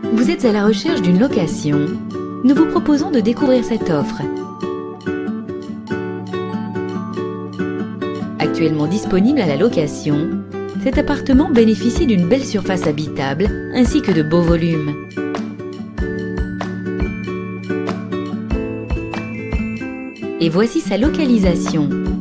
Vous êtes à la recherche d'une location? Nous vous proposons de découvrir cette offre. Actuellement disponible à la location, cet appartement bénéficie d'une belle surface habitable ainsi que de beaux volumes. Et voici sa localisation.